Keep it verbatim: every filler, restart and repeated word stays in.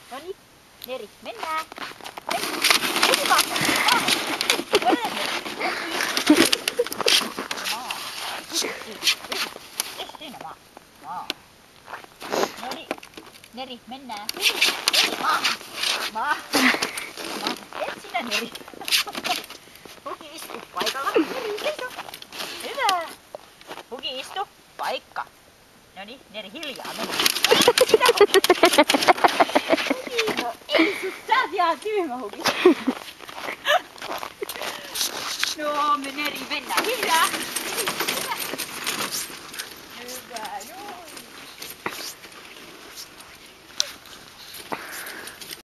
Noniin, Neri, mennään. Mennään. Mennään vaan. Maa. Maa. Siinä maa. Maa. Noniin, Neri, mennään. Maa. Maa. Maa. Et sinä, Neri. Huki, istu paikalla. Neri, seiso. Hyvä. Huki, istu. Paikka. Noniin, Neri, hiljaa mennä. No ei sut, sä oot ihan tyhmä, Huki. No, me Neri, mennään hiljaa.